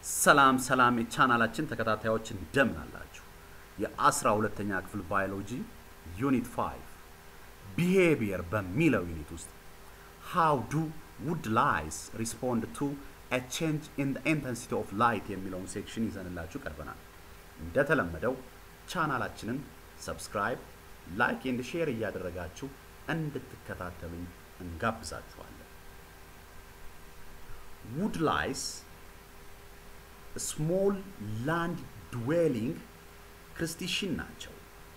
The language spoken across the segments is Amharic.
ሰላም የቻናላችን ተከታታዮች እንደምን አላችሁ? የ12ኛ ክፍል ባዮሎጂ ዩኒት 5 behavior በሚለው ዩኒት ውስጥ how do wood lice respond to a change in the intensity of light የሚለውን ሴክሽን ይዘንላችሁ ቀርበናል። እንደተለመደው ቻናላችንን ሰብስክራይብ፣ ላይክ and ሼር እያደረጋችሁ እንድትከታተሉን እንጋብዛችኋለን። wood lice small land dwelling crustacean ናቸው።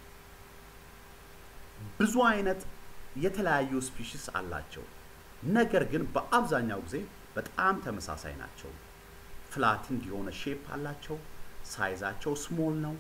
ብዙ አይነት የተለያዩ ስፒሺስ አላቸው። ነገር ግን በአብዛኛው ጊዜ በጣም ተመሳሳይ ናቸው። ፍላትንድ የሆነ ሼፕ አላቸው። ሳይዛቸው ስሞል ነው።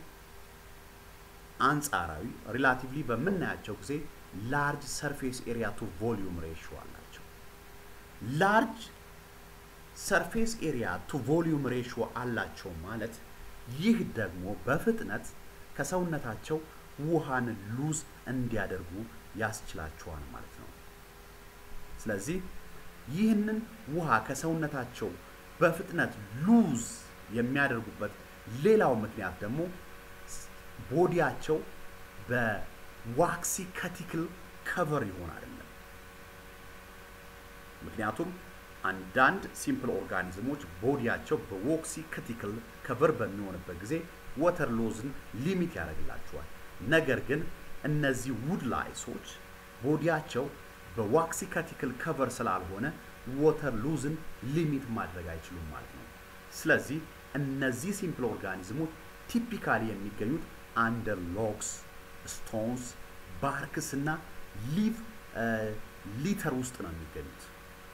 አንጻራዊ ሪላቲቭሊ በመናያቸው ጊዜ large surface area to volume ratio አላቸው። large surface area to volume ratio አላቸው ማለት ይህ ደግሞ በፍጥነት ከሰውነታቸው ውሃን ሉዝ እንዲያደርጉ ያስችላቸዋል ማለት ነው። ስለዚህ ይህንን ውሃ ከሰውነታቸው በፍጥነት ሉዝ የሚያደርጉበት ሌላው ምክንያት ደግሞ ቦዲያቸው በዋክሲ ከቲክል ከቨር ይሆናል። ምክንያቱም አንዳንድ ሲምፕል ኦርጋኒዝሞች ቦዲያቸው በዋክሲ ከቲክል ከቨር በሚሆንበት ጊዜ ዋተር ሎዝን ሊሚት ያደርግላቸዋል። ነገር ግን እነዚህ ውድ ላይሶች ቦዲያቸው በዋክሲ ከቲክል ከቨር ስላልሆነ ዋተር ሎዝን ሊሚት ማድረግ አይችሉም ማለት ነው። ስለዚህ እነዚህ ሲምፕል ኦርጋኒዝሞች ቲፒካሊ የሚገኙት አንደር ሎግስ፣ ስቶንስ፣ ባርክስ እና ሊቭ ሊተር ውስጥ ነው የሚገኙት።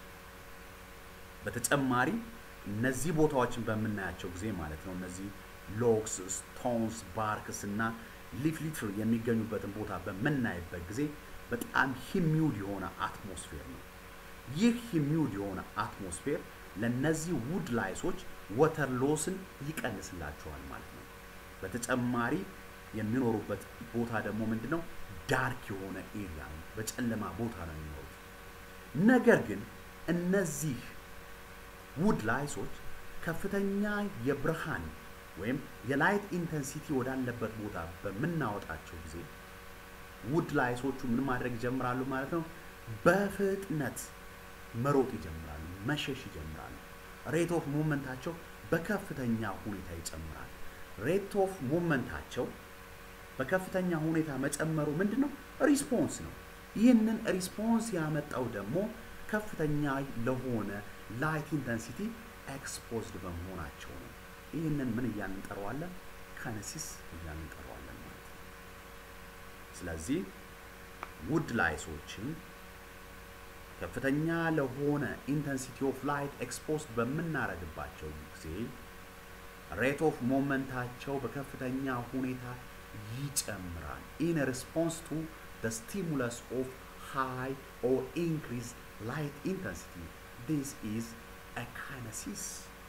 በተጨማሪ እነዚህ ቦታዎችን በመናያቸው ጊዜ ማለት ነው እነዚህ ሎግስ፣ ስቶንስ፣ ባርክስ እና ሊፍ ሊተር የሚገኙበትን ቦታ በመናይበት ጊዜ በጣም ሂሚድ የሆነ አትሞስፌር ነው። ይህ ሂሚድ የሆነ አትሞስፌር ለነዚህ ውድ ላይሶች ዋተር ሎስን ይቀንስላቸዋል ማለት ነው። በተጨማሪ የሚኖሩበት ቦታ ደግሞ ምንድነው ዳርክ የሆነ ኤሪያ ነው። በጨለማ ቦታ ነው የሚኖሩት። ነገር ግን እነዚህ ውድ ላይሶች ከፍተኛ የብርሃን ወይም የላይት ኢንተንሲቲ ወዳለበት ቦታ በመናወጣቸው ጊዜ ውድ ላይሶቹ ምን ማድረግ ይጀምራሉ ማለት ነው? በፍጥነት መሮጥ ይጀምራሉ፣ መሸሽ ይጀምራሉ። ሬት ኦፍ ሙቭመንታቸው በከፍተኛ ሁኔታ ይጨምራል። ሬት ኦፍ ሙቭመንታቸው በከፍተኛ ሁኔታ መጨመሩ ምንድነው? ሪስፖንስ ነው። ይህንን ሪስፖንስ ያመጣው ደግሞ ከፍተኛ ለሆነ ላይት ኢንተንሲቲ ኤክስፖዝድ በመሆናቸው ነው። ይህንን ምን እያልን እንጠራዋለን? ካነሲስ እያልን እንጠራዋለን ማለት ነው። ስለዚህ ውድ ላይሶችን ከፍተኛ ለሆነ ኢንተንሲቲ ኦፍ ላይት ኤክስፖዝድ በመናረግባቸው ጊዜ ሬት ኦፍ ሞመንታቸው በከፍተኛ ሁኔታ ይጨምራል። in response to the stimulus of high or increased light intensity. This is a kinesis.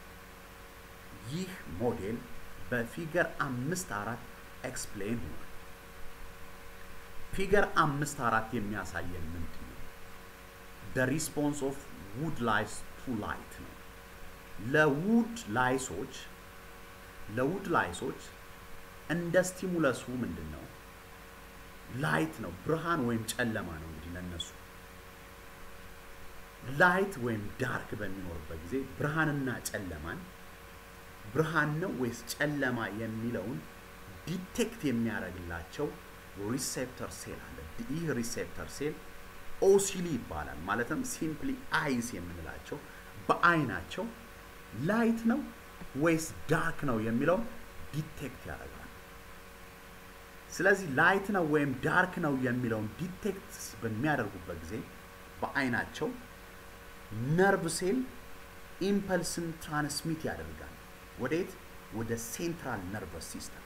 ይህ ሞዴል በፊገር 5.4 ኤክስፕሌን ሆኗል። ፊገር 5.4 የሚያሳየን ምንድነው? the response of wood lice to light ነው። ለውድ ላይሶች እንደ ስቲሙለሱ ምንድነው? ላይት ነው፣ ብርሃን ወይም ጨለማ ነው። እንግዲህ ለነሱ ላይት ወይም ዳርክ በሚኖርበት ጊዜ ብርሃንና ጨለማን ብርሃን ነው ወይስ ጨለማ የሚለውን ዲቴክት የሚያደርግላቸው ሪሴፕተር ሴል አለ። ይህ ሪሴፕተር ሴል ኦሲሊ ይባላል። ማለትም ሲምፕሊ አይስ የምንላቸው በአይናቸው ላይት ነው ወይስ ዳርክ ነው የሚለውን ዲቴክት ያደርጋል። ስለዚህ ላይት ነው ወይም ዳርክ ነው የሚለውን ዲቴክት በሚያደርጉበት ጊዜ በአይናቸው ነርቭ ሴል ኢምፐልስን ትራንስሚት ያደርጋል። ወዴት? ወደ ሴንትራል ነርቨስ ሲስተም።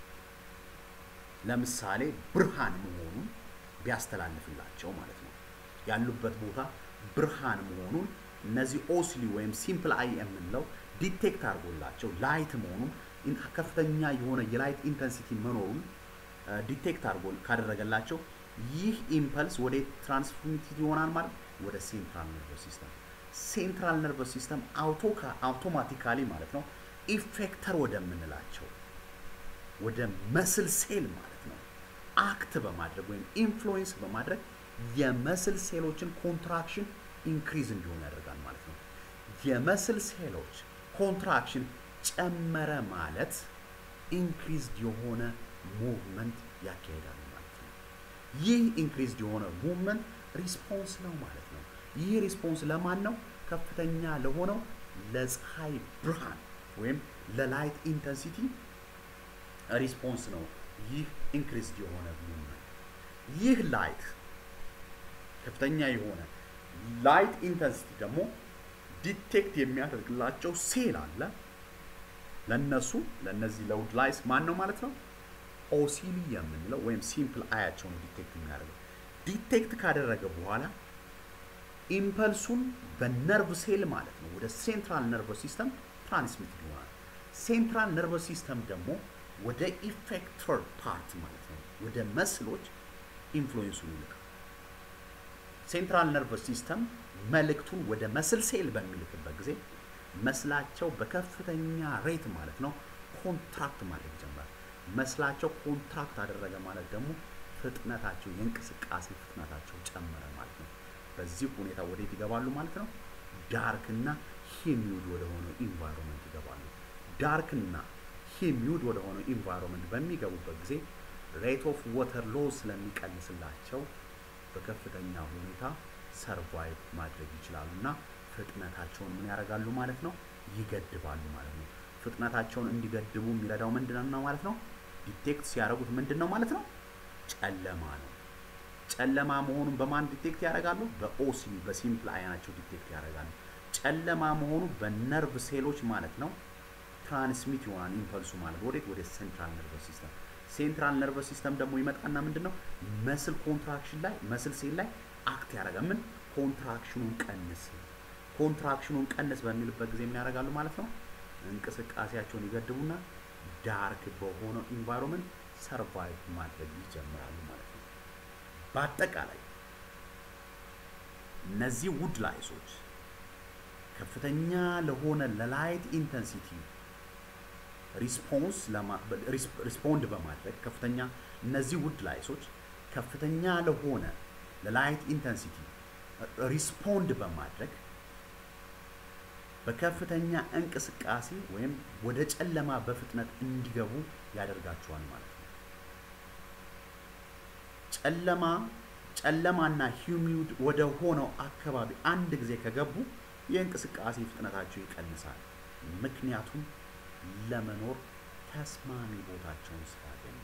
ለምሳሌ ብርሃን መሆኑን ቢያስተላልፍላቸው ማለት ነው። ያሉበት ቦታ ብርሃን መሆኑን እነዚህ ኦሲሊ ወይም ሲምፕል አይ የምንለው ዲቴክት አድርጎላቸው ላይት መሆኑን ከፍተኛ የሆነ የላይት ኢንተንሲቲ መኖሩን ዲቴክት አድርጎ ካደረገላቸው ይህ ኢምፐልስ ወደ ትራንስሚት ይሆናል ማለት ወደ ሴንትራል ነርቨስ ሲስተም። ሴንትራል ነርቨስ ሲስተም አውቶማቲካሊ ማለት ነው ኢፌክተር ወደምንላቸው ወደ መስል ሴል ማለት ነው አክት በማድረግ ወይም ኢንፍሉዌንስ በማድረግ የመስል ሴሎችን ኮንትራክሽን ኢንክሪዝ እንዲሆን ያደርጋል ማለት ነው። የመስል ሴሎች ኮንትራክሽን ጨመረ ማለት ኢንክሪዝድ የሆነ ሙቭመንት ያካሂዳል ማለት ነው። ይህ ኢንክሪዝድ የሆነ ሙቭመንት ሪስፖንስ ነው ማለት ነው። ይህ ሪስፖንስ ለማን ነው? ከፍተኛ ለሆነው ለፀሐይ ብርሃን ወይም ለላይት ኢንተንሲቲ ሪስፖንስ ነው ይህ ኢንክሪዝድ የሆነ ሙቭመንት። ይህ ላይት ከፍተኛ የሆነ ላይት ኢንተንሲቲ ደግሞ ዲቴክት የሚያደርግላቸው ሴል አለ። ለነዚህ ለውድ ላይትስ ማን ነው ማለት ነው? ኦሲሊ የምንለው ወይም ሲምፕል አያቸው ነው ዲቴክት የሚያደርገው። ዲቴክት ካደረገ በኋላ ኢምፐልሱን በነርቭ ሴል ማለት ነው ወደ ሴንትራል ነርቨስ ሲስተም ትራንስሚት ይሆናል። ሴንትራል ነርቨስ ሲስተም ደግሞ ወደ ኢፌክተር ፓርት ማለት ነው ወደ መስሎች ኢንፍሉዌንሱን ይልካል። ሴንትራል ነርቨስ ሲስተም መልእክቱን ወደ መስል ሴል በሚልክበት ጊዜ መስላቸው በከፍተኛ ሬት ማለት ነው ኮንትራክት ማድረግ ጀመረ። መስላቸው ኮንትራክት አደረገ ማለት ደግሞ ፍጥነታቸው የእንቅስቃሴ ፍጥነታቸው ጨመረ ማለት ነው። በዚህ ሁኔታ ወዴት ይገባሉ ማለት ነው? ዳርክና ሂሚድ ወደ ሆነው ኢንቫይሮንመንት ይገባሉ። ዳርክና ሂሚድ ወደ ሆነው ኢንቫይሮንመንት በሚገቡበት ጊዜ ሬት ኦፍ ዋተር ሎስ ስለሚቀንስላቸው በከፍተኛ ሁኔታ ሰርቫይቭ ማድረግ ይችላሉና ፍጥነታቸውን ምን ያደርጋሉ ማለት ነው? ይገድባሉ ማለት ነው። ፍጥነታቸውን እንዲገድቡ የሚረዳው ምንድነው ማለት ነው? ዲቴክት ሲያደርጉት ምንድነው ማለት ነው? ጨለማ ነው። ጨለማ መሆኑን በማን ዲቴክት ያደርጋሉ? በኦሲሊ በሲምፕል አያናቸው ዲቴክት ያደርጋሉ። ጨለማ መሆኑ በነርቭ ሴሎች ማለት ነው ትራንስሚት ይሆናል ኢምፐልሱ ማለት ወደ ሴንትራል ነርቨስ ሲስተም። ሴንትራል ነርቨስ ሲስተም ደግሞ ይመጣና ምንድነው መስል ኮንትራክሽን ላይ መስል ሴል ላይ አክት ያደርጋል። ምን ኮንትራክሽኑን ቀንስ በሚልበት ጊዜ ምን ያደርጋሉ ማለት ነው? እንቅስቃሴያቸውን ይገድቡና ዳርክ በሆነው ኢንቫይሮንመንት ሰርቫይቭ ማድረግ ይጀምራሉ ማለት ነው። በአጠቃላይ እነዚህ ውድ ላይሶች ከፍተኛ ለሆነ ለላይት ኢንተንሲቲ ሪስፖንድ በማድረግ ከፍተኛ እነዚህ ውድ ላይሶች ከፍተኛ ለሆነ ለላይት ኢንተንሲቲ ሪስፖንድ በማድረግ በከፍተኛ እንቅስቃሴ ወይም ወደ ጨለማ በፍጥነት እንዲገቡ ያደርጋቸዋል ማለት ነው። ጨለማና ሂሚድ ወደ ሆነው አካባቢ አንድ ጊዜ ከገቡ የእንቅስቃሴ ፍጥነታቸው ይቀንሳል። ምክንያቱም ለመኖር ተስማሚ ቦታቸውን ስላገኙ።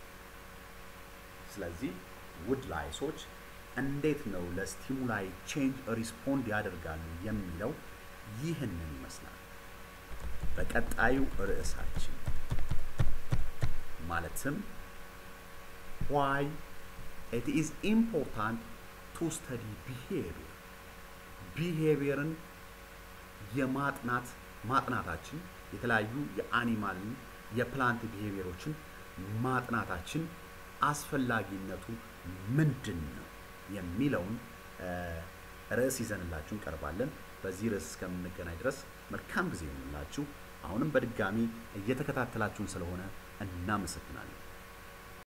ስለዚህ ውድ ላይሶች እንዴት ነው ለስቲሙላይ ቼንጅ ሪስፖንድ ያደርጋሉ የሚለው ይህንን ይመስላል። በቀጣዩ ርዕሳችን ማለትም why it is important to study behavior ማጥናታችን የተለያዩ የአኒማልን የፕላንት ቢሄቪየሮችን ማጥናታችን አስፈላጊነቱ ምንድነው የሚለውን ርዕስ ይዘንላችሁ እንቀርባለን። በዚህ ርዕስ እስከምንገናኝ ድረስ መልካም ጊዜ ይሁንላችሁ። አሁንም በድጋሚ እየተከታተላችሁን ስለሆነ እናመሰግናለን።